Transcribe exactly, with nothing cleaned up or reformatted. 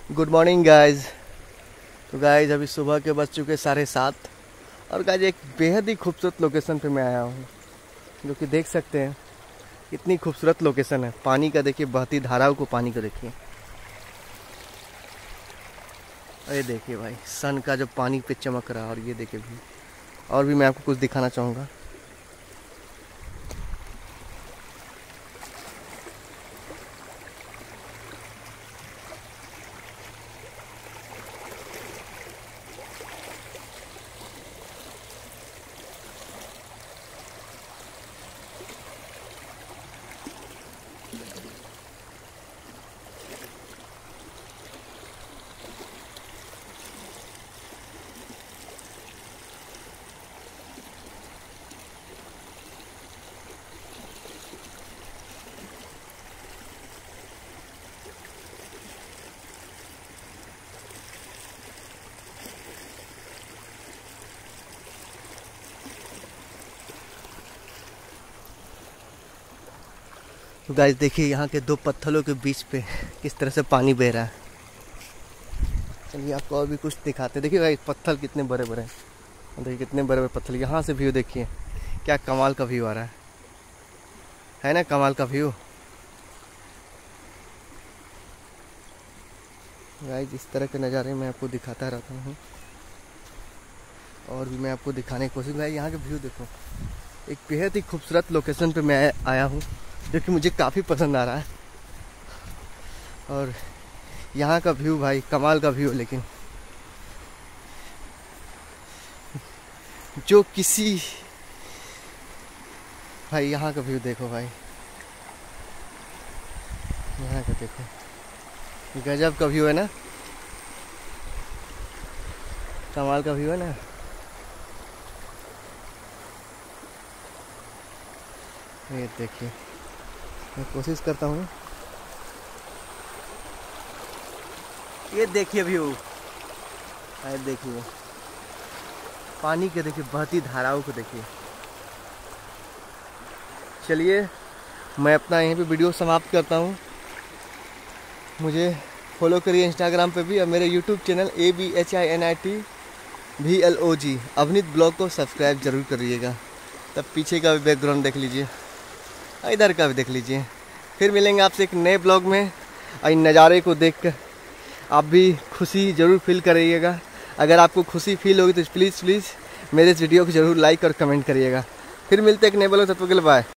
Good morning guys. तो guys अभी सुबह के बज चुके साढ़े सात और गाइज एक बेहद ही खूबसूरत लोकेशन पे मैं आया हूँ, जो कि देख सकते हैं इतनी खूबसूरत लोकेशन है। पानी का देखिए, बहती धाराओं को पानी को देखिए। अरे देखिए भाई, सन का जो पानी पे चमक रहा है। और ये देखिए भी, और भी मैं आपको कुछ दिखाना चाहूँगा। तो गाइस देखिए, यहाँ के दो पत्थरों के बीच पे किस तरह से पानी बह रहा है। चलिए आपको और भी कुछ दिखाते हैं। देखिए भाई, पत्थर कितने बड़े बड़े हैं। देखिए कितने बड़े बड़े पत्थर। यहाँ से व्यू देखिए, क्या कमाल का व्यू आ रहा है है ना, कमाल का व्यू। गाइस इस तरह के नज़ारे मैं आपको दिखाता रहता हूँ और भी मैं आपको दिखाने की कोशिश। भाई यहाँ के व्यू देखो, एक बेहद ही खूबसूरत लोकेशन पे मैं आया हूँ, जो कि मुझे काफ़ी पसंद आ रहा है। और यहाँ का व्यू भाई कमाल का व्यू, लेकिन जो किसी भाई यहाँ का व्यू देखो भाई, यहाँ का देखो, गजब का व्यू है ना, कमाल का व्यू है ना। ये देखिए, मैं कोशिश करता हूँ। ये देखिए व्यू, ये देखिए पानी के, देखिए बहती धाराओं को देखिए। चलिए मैं अपना यहीं पे वीडियो समाप्त करता हूँ। मुझे फॉलो करिए इंस्टाग्राम पे भी, और मेरे YouTube channel A B H I N I T भी L O G Avneet blog को सब्सक्राइब जरूर करिएगा। तब पीछे का भी बैकग्राउंड देख लीजिए, इधर का भी देख लीजिए। फिर मिलेंगे आपसे एक नए ब्लॉग में। और इन नज़ारे को देखकर आप भी खुशी ज़रूर फील करिएगा। अगर आपको खुशी फील होगी तो प्लीज़ प्लीज़ मेरे इस वीडियो को ज़रूर लाइक और कमेंट करिएगा। फिर मिलते हैं एक नए ब्लॉग, तब तक के लिए बाय।